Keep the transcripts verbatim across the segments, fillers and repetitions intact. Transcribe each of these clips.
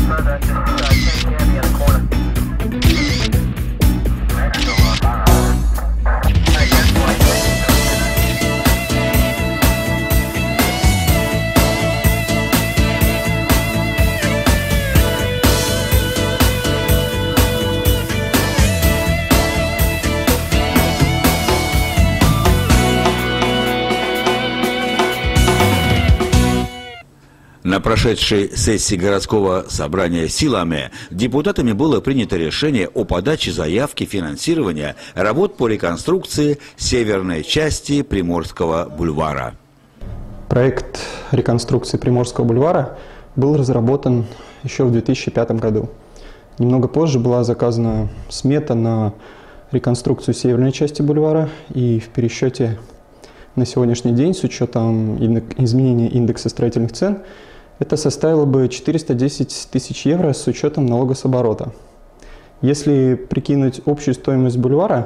На прошедшей сессии городского собрания силами депутатами было принято решение о подаче заявки финансирования работ по реконструкции северной части Приморского бульвара. Проект реконструкции Приморского бульвара был разработан еще в две тысячи пятом году. Немного позже была заказана смета на реконструкцию северной части бульвара, и в пересчете на сегодняшний день с учетом изменения индекса строительных цен это составило бы четыреста десять тысяч евро с учетом налога с оборота. Если прикинуть общую стоимость бульвара,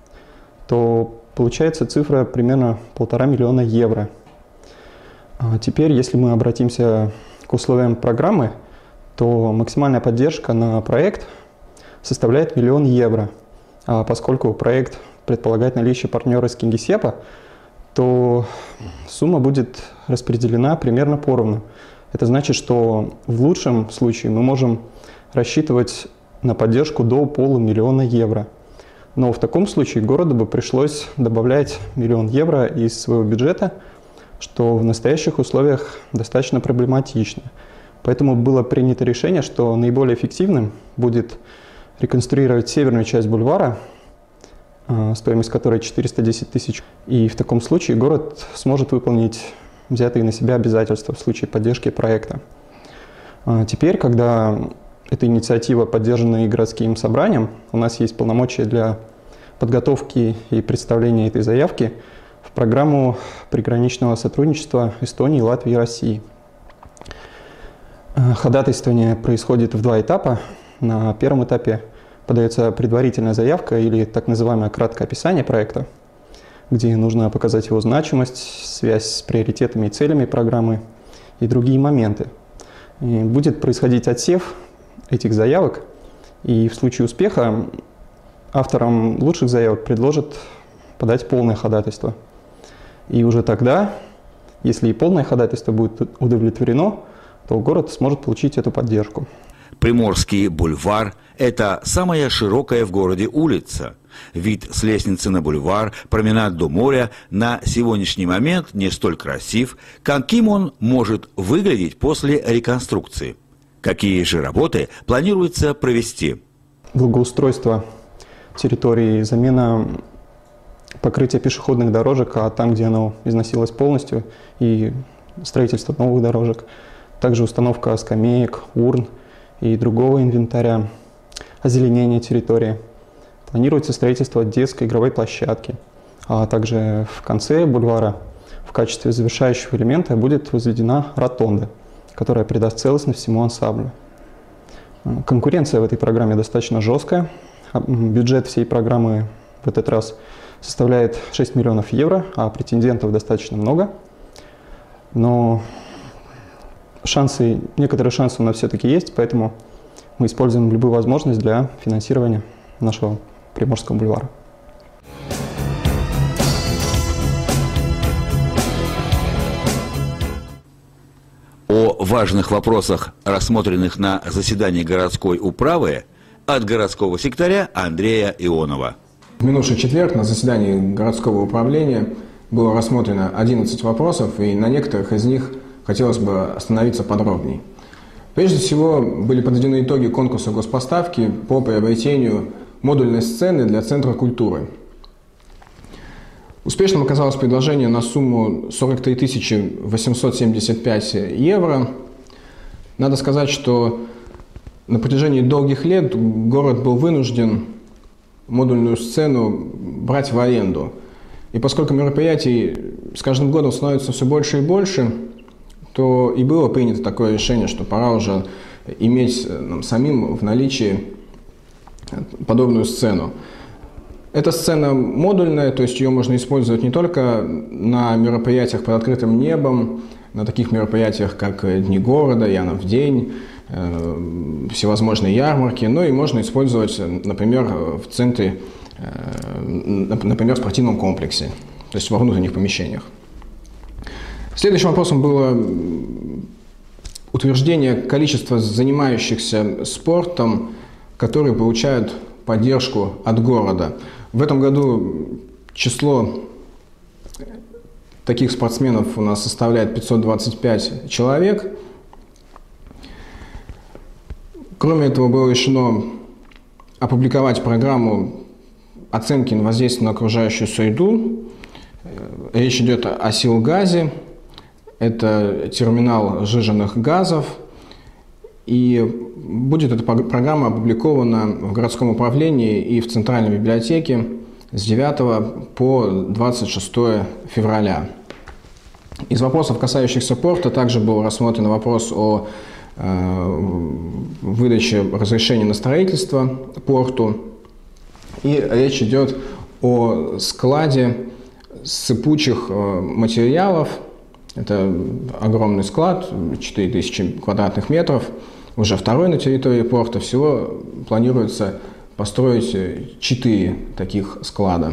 то получается цифра примерно полтора миллиона евро. А теперь, если мы обратимся к условиям программы, то максимальная поддержка на проект составляет миллион евро. А поскольку проект предполагает наличие партнера из Кингисеппа, то сумма будет распределена примерно поровну. Это значит, что в лучшем случае мы можем рассчитывать на поддержку до полумиллиона евро. Но в таком случае городу бы пришлось добавлять миллион евро из своего бюджета, что в настоящих условиях достаточно проблематично. Поэтому было принято решение, что наиболее эффективным будет реконструировать северную часть бульвара, стоимость которой четыреста десять тысяч. И в таком случае город сможет выполнить взятые на себя обязательства в случае поддержки проекта. Теперь, когда эта инициатива поддержана и городским собранием, у нас есть полномочия для подготовки и представления этой заявки в программу приграничного сотрудничества Эстонии, Латвии и России. Ходатайствование происходит в два этапа. На первом этапе подается предварительная заявка или так называемое краткое описание проекта, где нужно показать его значимость, связь с приоритетами и целями программы и другие моменты. И будет происходить отсев этих заявок, и в случае успеха авторам лучших заявок предложат подать полное ходатайство. И уже тогда, если и полное ходатайство будет удовлетворено, то город сможет получить эту поддержку. Приморский бульвар – это самая широкая в городе улица. Вид с лестницы на бульвар, променад до моря на сегодняшний момент не столь красив, каким он может выглядеть после реконструкции. Какие же работы планируется провести? Благоустройство территории, замена покрытия пешеходных дорожек, а там, где оно износилось полностью, и строительство новых дорожек. Также установка скамеек, урн и другого инвентаря, озеленение территории. Планируется строительство детской игровой площадки, а также в конце бульвара в качестве завершающего элемента будет возведена ротонда, которая придаст целостность всему ансамблю. Конкуренция в этой программе достаточно жесткая. Бюджет всей программы в этот раз составляет шесть миллионов евро, а претендентов достаточно много. Но шансы, некоторые шансы у нас все-таки есть, поэтому мы используем любую возможность для финансирования нашего Приморского бульвара. О важных вопросах, рассмотренных на заседании городской управы, от городского секретаря Андрея Ионова. В минувший четверг на заседании городского управления было рассмотрено одиннадцать вопросов, и на некоторых из них хотелось бы остановиться подробней. Прежде всего, были подведены итоги конкурса госпоставки по приобретению модульной сцены для Центра культуры. Успешным оказалось предложение на сумму сорок три тысячи восемьсот семьдесят пять евро. Надо сказать, что на протяжении долгих лет город был вынужден модульную сцену брать в аренду. И поскольку мероприятий с каждым годом становится все больше и больше, то и было принято такое решение, что пора уже иметь нам самим в наличии подобную сцену. Эта сцена модульная, то есть ее можно использовать не только на мероприятиях под открытым небом, на таких мероприятиях, как Дни города, Янов день всевозможные ярмарки, ну и можно использовать, например, в центре, например, в спортивном комплексе, то есть во внутренних помещениях. Следующим вопросом было утверждение количества занимающихся спортом, которые получают поддержку от города. В этом году число таких спортсменов у нас составляет пятьсот двадцать пять человек. Кроме этого, было решено опубликовать программу оценки на воздействие на окружающую среду. Речь идет о Силгазе. Это терминал сжиженных газов. И будет эта программа опубликована в городском управлении и в Центральной библиотеке с девятого по двадцать шестое февраля. Из вопросов, касающихся порта, также был рассмотрен вопрос о э, выдаче разрешения на строительство порту. И речь идет о складе сыпучих э, материалов. Это огромный склад, четыре тысячи квадратных метров, уже второй на территории порта. Всего планируется построить четыре таких склада.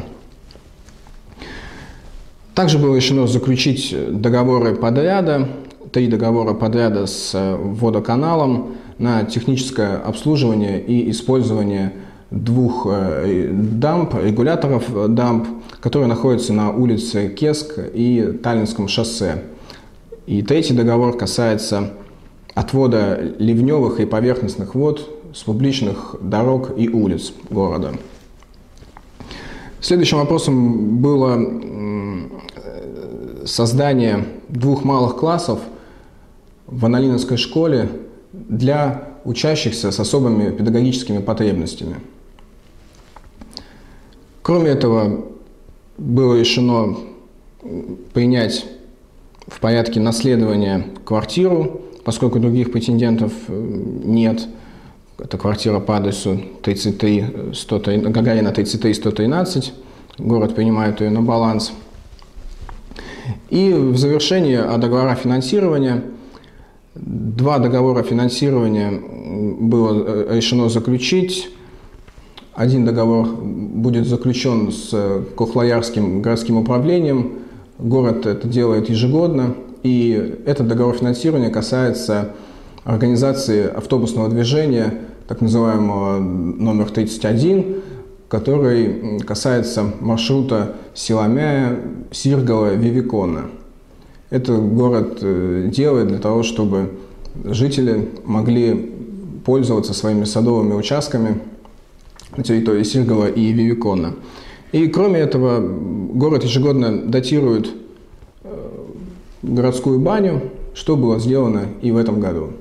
Также было решено заключить договоры подряда, три договора подряда с водоканалом на техническое обслуживание и использование двух дамб, регуляторов дамб, которые находятся на улице Кеск и Таллинском шоссе. И третий договор касается отвода ливневых и поверхностных вод с публичных дорог и улиц города. Следующим вопросом было создание двух малых классов в Аналиновской школе для учащихся с особыми педагогическими потребностями. Кроме этого, было решено принять в порядке наследования квартиру, поскольку других претендентов нет. Это квартира по адресу тридцать три, сто, Гагарина тридцать три, сто тринадцать. Город принимает ее на баланс. И в завершение о договорах финансирования. Два договора финансирования было решено заключить. Один договор будет заключен с Кохлоярским городским управлением. Город это делает ежегодно. И этот договор финансирования касается организации автобусного движения, так называемого номер тридцать один, который касается маршрута Силамяя, Сиргала, Вивикона. Это город делает для того, чтобы жители могли пользоваться своими садовыми участками на территории Сиргала и Вивикона. И кроме этого, город ежегодно датирует городскую баню, что было сделано и в этом году.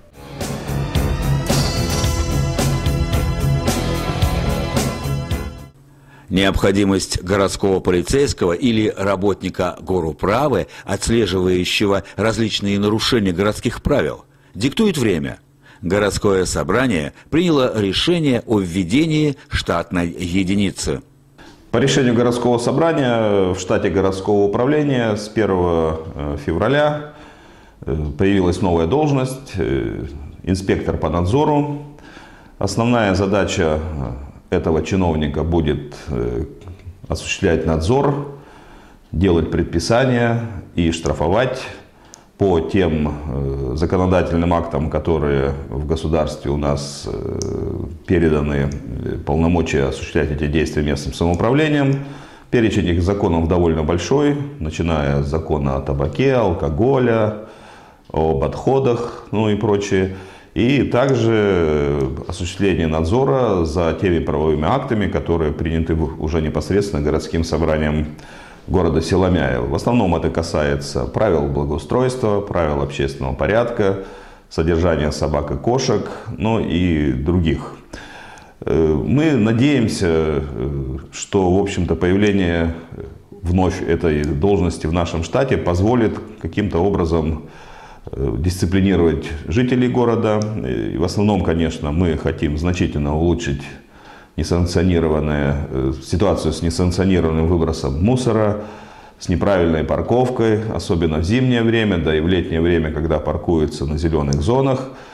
Необходимость городского полицейского или работника горуправы, отслеживающего различные нарушения городских правил, диктует время. Городское собрание приняло решение о введении штатной единицы. По решению городского собрания в штате городского управления с первого февраля появилась новая должность – инспектор по надзору. Основная задача этого чиновника будет осуществлять надзор, делать предписания и штрафовать по тем законодательным актам, которые в государстве у нас переданы, полномочия осуществлять эти действия местным самоуправлением. Перечень этих законов довольно большой, начиная с закона о табаке, алкоголя, об отходах, ну и прочее. И также осуществление надзора за теми правовыми актами, которые приняты уже непосредственно городским собранием города Силамяя. В основном это касается правил благоустройства, правил общественного порядка, содержания собак и кошек, ну и других. Мы надеемся, что, в общем-то, появление вновь этой должности в нашем штате позволит каким-то образом дисциплинировать жителей города. И в основном, конечно, мы хотим значительно улучшить несанкционированную ситуацию с несанкционированным выбросом мусора, с неправильной парковкой, особенно в зимнее время, да и в летнее время, когда паркуются на зеленых зонах.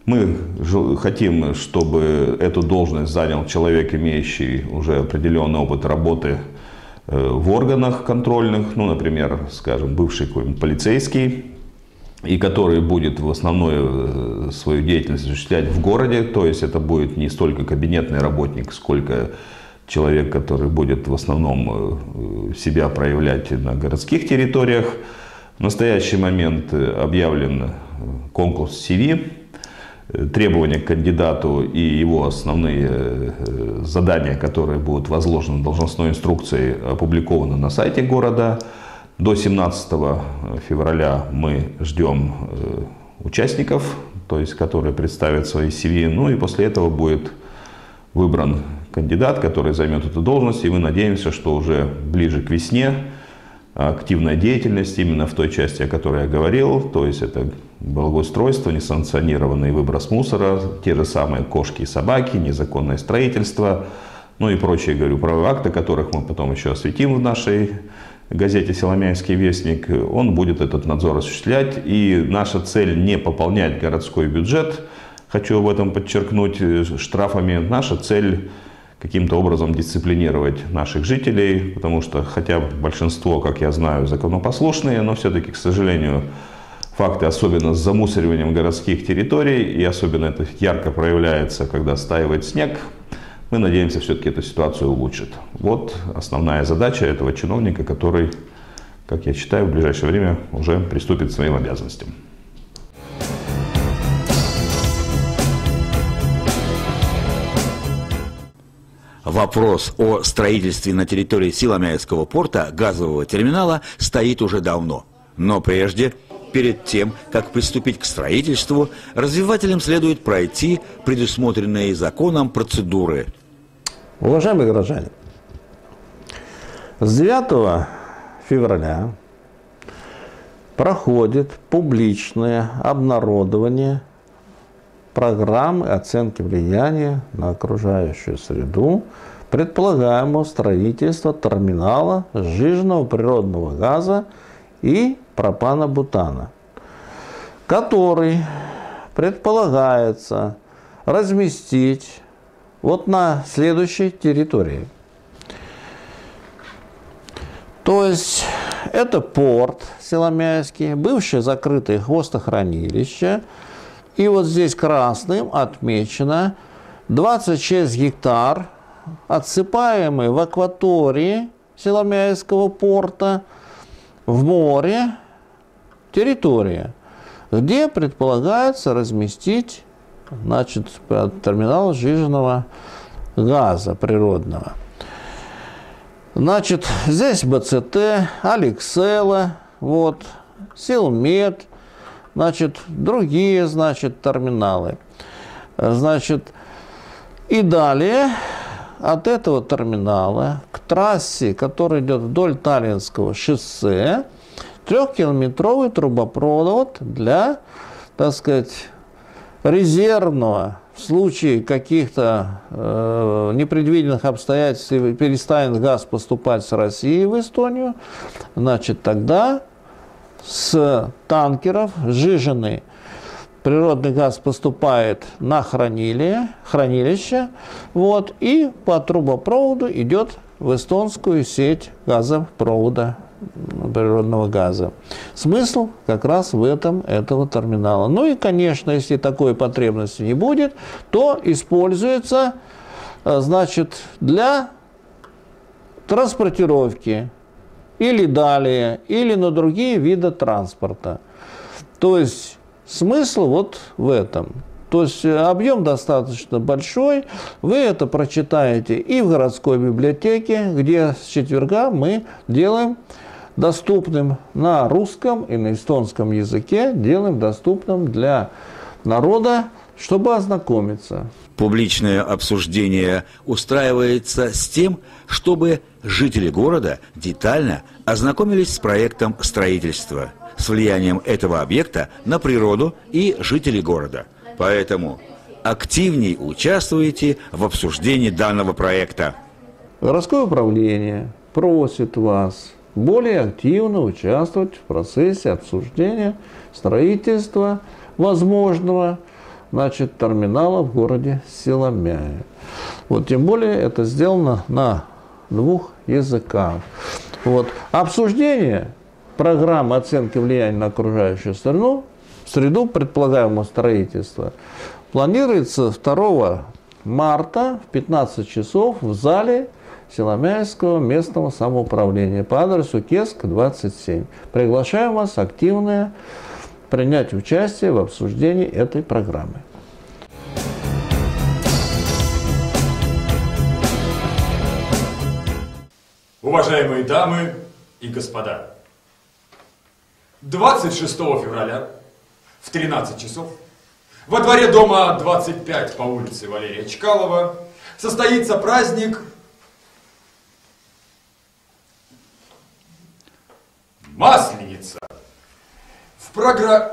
Мы хотим, чтобы эту должность занял человек, имеющий уже определенный опыт работы в органах контрольных, ну, например, скажем, бывший какой-нибудь полицейский, и который будет в основную свою деятельность осуществлять в городе, то есть это будет не столько кабинетный работник, сколько человек, который будет в основном себя проявлять на городских территориях. В настоящий момент объявлен конкурс си ви. Требования к кандидату и его основные задания, которые будут возложены должностной инструкцией, опубликованы на сайте города. До семнадцатого февраля мы ждем участников, то есть которые представят свои си ви. Ну и после этого будет выбран кандидат, который займет эту должность. И мы надеемся, что уже ближе к весне активная деятельность именно в той части, о которой я говорил, то есть это благоустройство, несанкционированный выброс мусора, те же самые кошки и собаки, незаконное строительство, ну и прочие, говорю, правовые акты, которых мы потом еще осветим в нашей газете «Силомяйский вестник», он будет этот надзор осуществлять. И наша цель не пополнять городской бюджет, хочу об этом подчеркнуть, штрафами. Наша цель каким-то образом дисциплинировать наших жителей, потому что, хотя большинство, как я знаю, законопослушные, но все-таки, к сожалению, факты, особенно с замусориванием городских территорий, и особенно это ярко проявляется, когда стаивает снег, мы надеемся, все-таки эту ситуацию улучшит. Вот основная задача этого чиновника, который, как я считаю, в ближайшее время уже приступит к своим обязанностям. Вопрос о строительстве на территории Силомяйского порта газового терминала стоит уже давно. Но прежде, перед тем, как приступить к строительству, развивателям следует пройти предусмотренные законом процедуры. Уважаемые горожане, с девятого февраля проходит публичное обнародование программы оценки влияния на окружающую среду предполагаемого строительства терминала сжиженного природного газа и пропана-бутана, который предполагается разместить вот на следующей территории. То есть это порт Силомяйский, бывшее закрытое хвостохранилище. И вот здесь красным отмечено двадцать шесть гектар, отсыпаемые в акватории Силомяйского порта в море территория, где предполагается разместить, значит, терминал сжиженного газа природного. Значит, здесь бэ цэ тэ, Алексела, вот, Силмет, значит, другие, значит, терминалы. Значит, и далее от этого терминала к трассе, которая идет вдоль Таллинского шоссе, трехкилометровый трубопровод для, так сказать, резервного, в случае каких-то э, непредвиденных обстоятельств, перестанет газ поступать с России в Эстонию, значит, тогда с танкеров сжиженный природный газ поступает на хранилище, хранилище, вот, и по трубопроводу идет в эстонскую сеть газопровода природного газа. Смысл как раз в этом этого терминала. Ну и, конечно, если такой потребности не будет, то используется, значит, для транспортировки или далее, или на другие виды транспорта. То есть смысл вот в этом. То есть объем достаточно большой. Вы это прочитаете и в городской библиотеке, где с четверга мы делаем доступным на русском и на эстонском языке, делаем доступным для народа, чтобы ознакомиться. Публичное обсуждение устраивается с тем, чтобы жители города детально ознакомились с проектом строительства, с влиянием этого объекта на природу и жителей города. Поэтому активней участвуйте в обсуждении данного проекта. Городское управление просит вас более активно участвовать в процессе обсуждения строительства возможного значит, терминала в городе Силомяе. Вот, тем более это сделано на двух языках. Вот. Обсуждение программы оценки влияния на окружающую среду, среду предполагаемого строительства планируется второго марта в пятнадцать часов в зале Силомяйского местного самоуправления по адресу Кеск, двадцать семь. Приглашаем вас активно принять участие в обсуждении этой программы. Уважаемые дамы и господа, двадцать шестого февраля в тринадцать часов во дворе дома двадцать пять по улице Валерия Чкалова состоится праздник Масленица. В программе...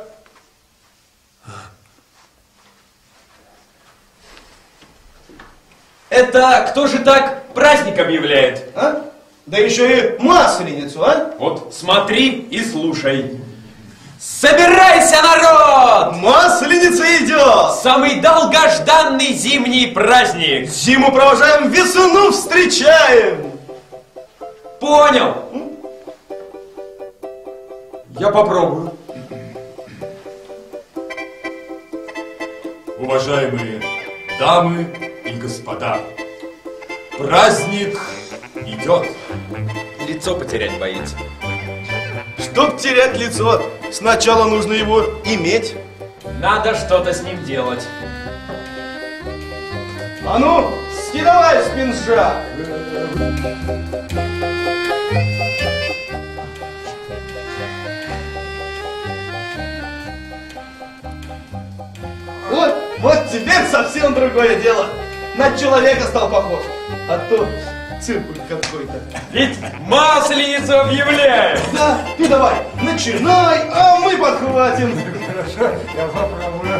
Это кто же так праздник объявляет? А? Да еще и Масленицу, а? Вот смотри и слушай. Собирайся, народ! Масленица идет! Самый долгожданный зимний праздник. Зиму провожаем, весну встречаем! Понял? Я попробую. Уважаемые дамы и господа, праздник идет. Лицо потерять боится. Чтоб терять лицо, сначала нужно его иметь. Надо что-то с ним делать. А ну, скидывай с пинжа! Вот, вот теперь совсем другое дело. На человека стал похож. А то циркуль какой-то. Ведь Масленицу объявляют. Да, ты давай, начинай, а мы подхватим. Хорошо, я попробую.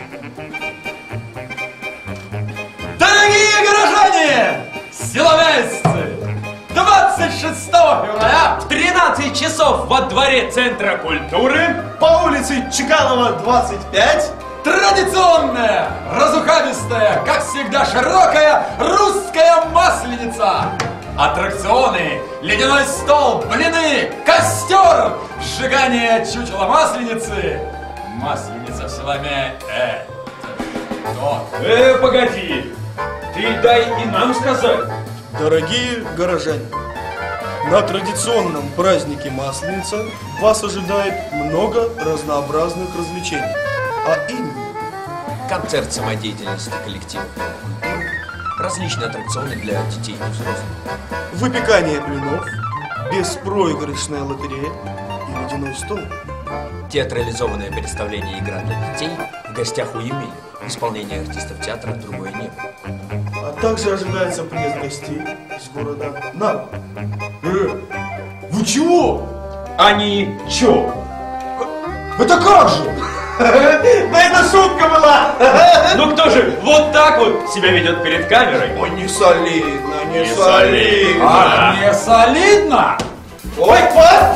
Дорогие горожане, силомяйцы, двадцать шестого февраля в тринадцать часов во дворе Центра культуры По улице Чкалова, двадцать пять. Традиционная, разухабистая, как всегда широкая русская масленица. Аттракционы, ледяной стол, блины, костер, сжигание чучела масленицы. Масленица в Силомяе – это что? Э, погоди, ты дай и нам сказать. Дорогие горожане, на традиционном празднике Масленица вас ожидает много разнообразных развлечений. А именно концерт самодеятельности коллектива, различные аттракционы для детей и взрослых, выпекание блинов, беспроигрышная лотерея и ледяной стол. театрализованное представление «Игра для детей» в гостях у Емели, исполнение артистов театра «Другое небо». А также ожидается приезд гостей из города Нарва. Э, вы чего? Они чё? Это как же? Да это шутка была! Ну кто же вот так вот себя ведет перед камерой? Ой, не солидно, не, Не солидно. А не солидно? Опа!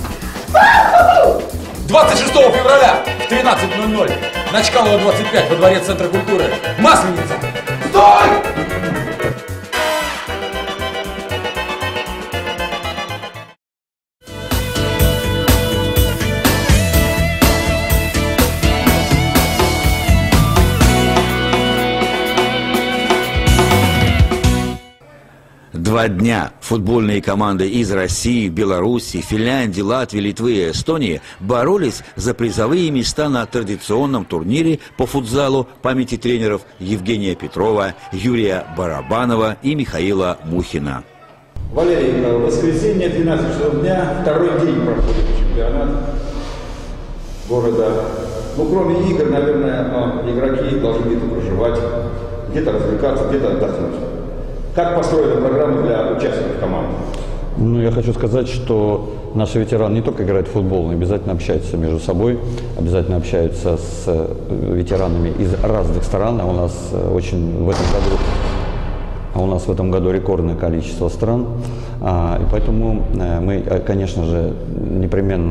двадцать шестого февраля в тринадцать ноль ноль на Чкалова двадцать пять во дворе Центра культуры. Масленица. Стой! Два дня футбольные команды из России, Беларуси, Финляндии, Латвии, Литвы и Эстонии боролись за призовые места на традиционном турнире по футзалу памяти тренеров Евгения Петрова, Юрия Барабанова и Михаила Мухина. Валерий, в воскресенье, двенадцать часов дня, второй день проходит чемпионат города. Ну, кроме игр, наверное, игроки должны где-то проживать, где-то развлекаться, где-то отдохнуть. Как построена программа для участников команды? Ну, я хочу сказать, что наши ветераны не только играют в футбол, но обязательно общаются между собой, обязательно общаются с ветеранами из разных стран. А у нас очень в этом году, а у нас в этом году рекордное количество стран. И поэтому мы, конечно же, непременно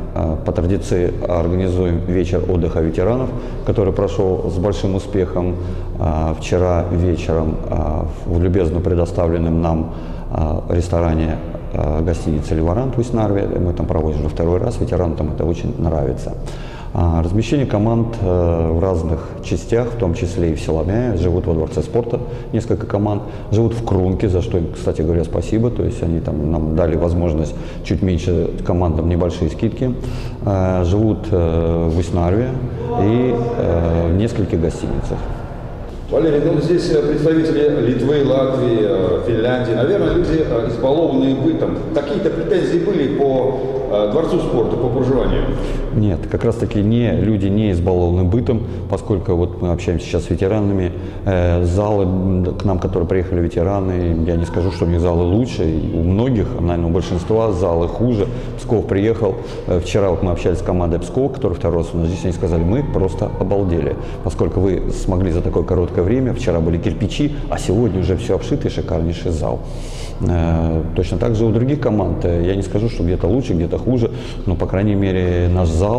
по традиции организуем вечер отдыха ветеранов, который прошел с большим успехом вчера вечером в любезно предоставленном нам ресторане гостиницы «Ливарант» в Усть-Нарве. Мы там проводим уже второй раз, ветеранам это очень нравится. Размещение команд в разных частях, в том числе и в Силомяе, живут во Дворце спорта несколько команд, живут в Крунке, за что им, кстати говоря, спасибо, то есть они там нам дали возможность чуть меньше командам небольшие скидки, живут в Усть-Нарве и в нескольких гостиницах. Валерий, ну здесь представители Литвы, Латвии, Финляндии, наверное, люди избалованные бытом. Какие-то претензии были по Дворцу спорта, по проживанию? Нет, как раз таки не, люди не избалованы бытом, поскольку вот мы общаемся сейчас с ветеранами. Э, залы к нам, которые приехали ветераны, я не скажу, что у них залы лучше, у многих, наверное, у большинства залы хуже. Псков приехал, э, вчера вот мы общались с командой Пскова, который второй раз у нас здесь, они сказали, мы просто обалдели, поскольку вы смогли за такое короткое время, вчера были кирпичи, а сегодня уже все обшитый, шикарнейший зал. Э, точно так же у других команд, я не скажу, что где-то лучше, где-то хуже, но, по крайней мере, наш зал,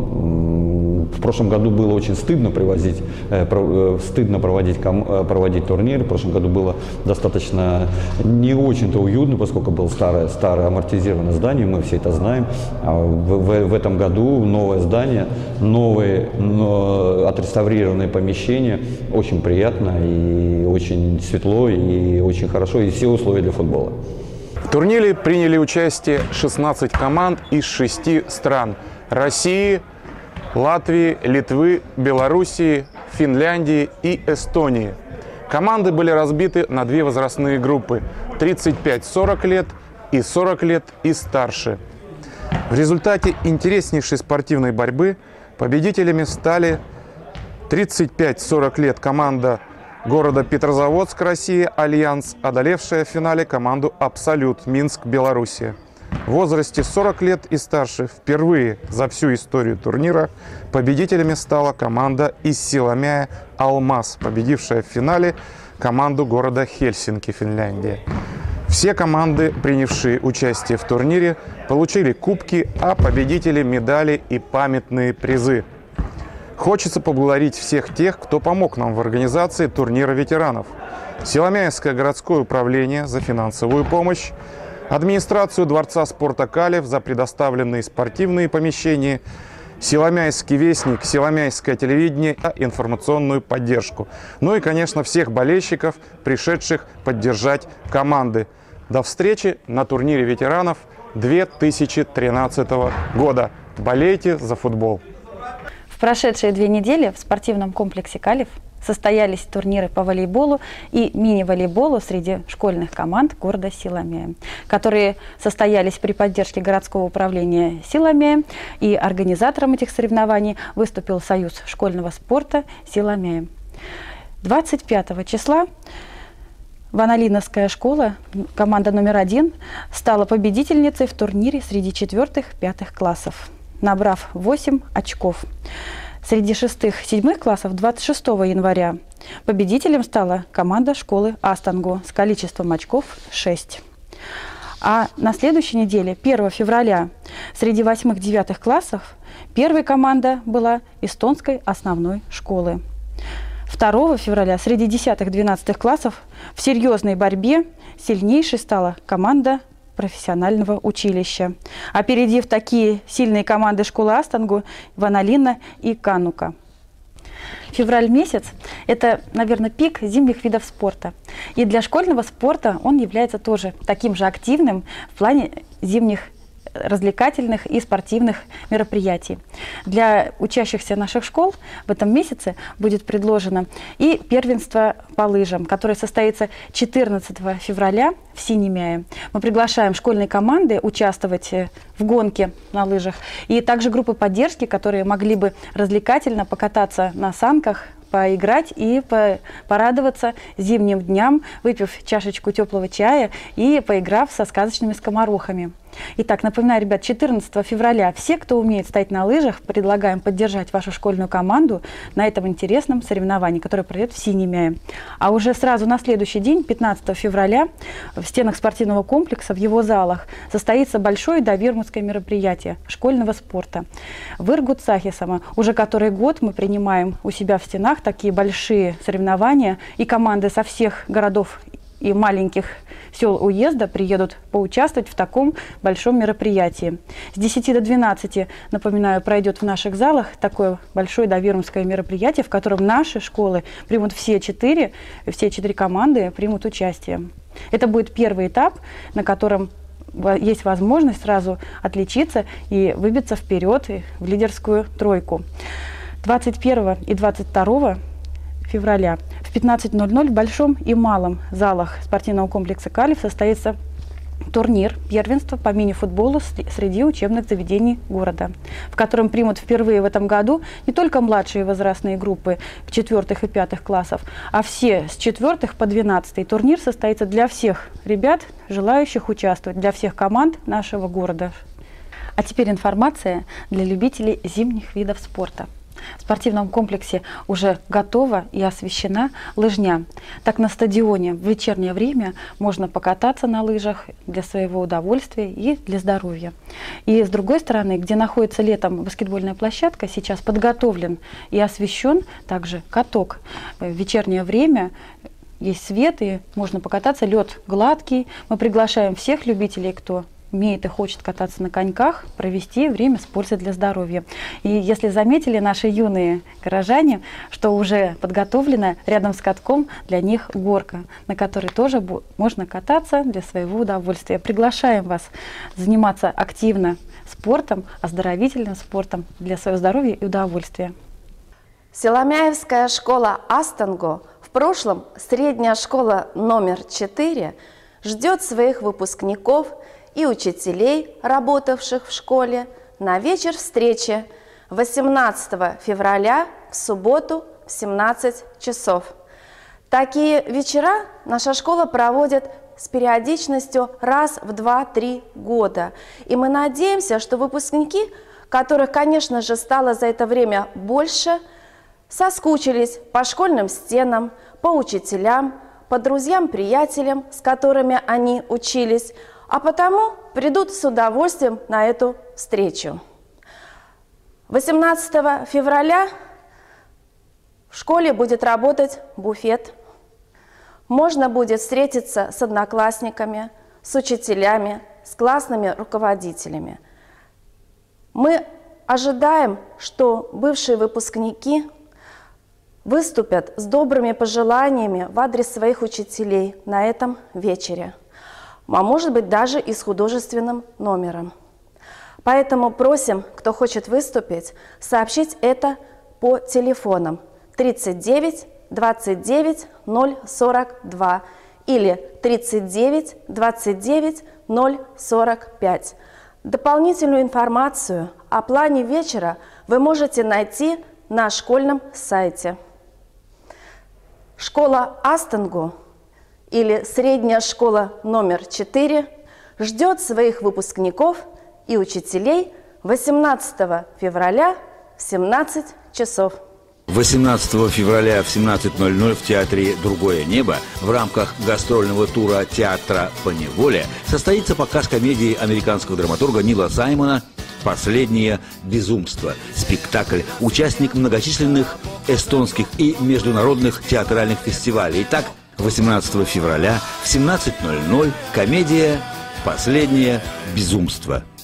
в прошлом году было очень стыдно привозить, э, про, э, стыдно проводить, ком, э, проводить турниры, в прошлом году было достаточно не очень-то уютно, поскольку было старое, старое амортизированное здание, мы все это знаем, а в, в, в этом году новое здание, новые, но, отреставрированные помещения, очень приятно и очень светло и очень хорошо, и все условия для футбола. В турнире приняли участие шестнадцать команд из шести стран – России, Латвии, Литвы, Белоруссии, Финляндии и Эстонии. Команды были разбиты на две возрастные группы – тридцать пять сорок лет и сорок лет и старше. В результате интереснейшей спортивной борьбы победителями стали тридцать пять сорок лет команда города Петрозаводск, Россия, «Альянс», одолевшая в финале команду «Абсолют», Минск, Белоруссия. В возрасте сорок лет и старше впервые за всю историю турнира победителями стала команда из Силомяя «Алмаз», победившая в финале команду города Хельсинки, Финляндия. Все команды, принявшие участие в турнире, получили кубки, а победители – медали и памятные призы. Хочется поблагодарить всех тех, кто помог нам в организации турнира ветеранов. Силомяйское городское управление за финансовую помощь, администрацию Дворца спорта «Калев» за предоставленные спортивные помещения, Силомяйский вестник, Силомяйское телевидение и информационную поддержку. Ну и, конечно, всех болельщиков, пришедших поддержать команды. До встречи на турнире ветеранов две тысячи тринадцатого года. Болейте за футбол! В прошедшие две недели в спортивном комплексе «Калев» состоялись турниры по волейболу и мини-волейболу среди школьных команд города Силомяя, которые состоялись при поддержке городского управления Силомяя, и организатором этих соревнований выступил Союз школьного спорта Силомяя. двадцать пятого числа Ванолиновская школа, команда номер один, стала победительницей в турнире среди четвертых-пятых классов, набрав восемь очков. Среди шестых-седьмых классов двадцать шестого января победителем стала команда школы Астангу с количеством очков шесть. А на следующей неделе, первого февраля, среди восьмых-девятых классов первой команда была эстонской основной школы. второго февраля среди десятых-двенадцатых классов в серьезной борьбе сильнейшей стала команда профессионального училища, опередив такие сильные команды школы Астангу, Ванолина и Канука. Февраль месяц – это, наверное, пик зимних видов спорта. И для школьного спорта он является тоже таким же активным в плане зимних развлекательных и спортивных мероприятий. Для учащихся наших школ в этом месяце будет предложено и первенство по лыжам, которое состоится четырнадцатого февраля в Синемяе. Мы приглашаем школьные команды участвовать в гонке на лыжах и также группы поддержки, которые могли бы развлекательно покататься на санках, поиграть и по порадоваться зимним дням, выпив чашечку теплого чая и поиграв со сказочными скоморохами. Итак, напоминаю, ребят, четырнадцатого февраля все, кто умеет стоять на лыжах, предлагаем поддержать вашу школьную команду на этом интересном соревновании, которое пройдет в Синемяе. А уже сразу на следующий день, пятнадцатого февраля, в стенах спортивного комплекса, в его залах, состоится большое довирмутское мероприятие школьного спорта. В Иргут-Сахисама уже который год мы принимаем у себя в стенах такие большие соревнования, и команды со всех городов и маленьких сел уезда приедут поучаствовать в таком большом мероприятии. С десяти до двенадцати, напоминаю, пройдет в наших залах такое большое довирмутское мероприятие, в котором наши школы примут все четыре, все четыре команды примут участие. Это будет первый этап, на котором есть возможность сразу отличиться и выбиться вперед в лидерскую тройку. двадцать первого и двадцать второго февраля в пятнадцать ноль ноль в большом и малом залах спортивного комплекса «Калиф» состоится турнир первенства по мини-футболу среди учебных заведений города, в котором примут впервые в этом году не только младшие возрастные группы четвертых и пятых классов, а все с четвертых по двенадцатый. Турнир состоится для всех ребят, желающих участвовать, для всех команд нашего города. А теперь информация для любителей зимних видов спорта. В спортивном комплексе уже готова и освещена лыжня. Так, на стадионе в вечернее время можно покататься на лыжах для своего удовольствия и для здоровья. И с другой стороны, где находится летом баскетбольная площадка, сейчас подготовлен и освещен также каток. В вечернее время есть свет и можно покататься, лед гладкий. Мы приглашаем всех любителей, кто умеет и хочет кататься на коньках, провести время с пользой для здоровья. И если заметили наши юные горожане, что уже подготовлена рядом с катком для них горка, на которой тоже можно кататься для своего удовольствия. Приглашаем вас заниматься активно спортом, оздоровительным спортом для своего здоровья и удовольствия. Силомяевская школа Астанго, в прошлом средняя школа номер четыре, ждет своих выпускников и учителей, работавших в школе, на вечер встречи восемнадцатого февраля в субботу в семнадцать часов. Такие вечера наша школа проводит с периодичностью раз в два-три года. И мы надеемся, что выпускники, которых, конечно же, стало за это время больше, соскучились по школьным стенам, по учителям, по друзьям-приятелям, с которыми они учились, а потому придут с удовольствием на эту встречу. восемнадцатого февраля в школе будет работать буфет. Можно будет встретиться с одноклассниками, с учителями, с классными руководителями. Мы ожидаем, что бывшие выпускники выступят с добрыми пожеланиями в адрес своих учителей на этом вечере, а может быть даже и с художественным номером. Поэтому просим, кто хочет выступить, сообщить это по телефонам тридцать девять двадцать девять ноль сорок два или тридцать девять двадцать девять ноль сорок пять. Дополнительную информацию о плане вечера вы можете найти на школьном сайте. Школа Астанго или средняя школа номер четыре ждет своих выпускников и учителей восемнадцатого февраля в семнадцать часов. восемнадцатого февраля в семнадцать ноль ноль в театре «Другое небо» в рамках гастрольного тура театра «Поневоле» состоится показ комедии американского драматурга Нила Саймона «Последнее безумство». Спектакль – участник многочисленных эстонских и международных театральных фестивалей. Итак, восемнадцатого февраля в семнадцать ноль ноль комедия «Последнее безумство».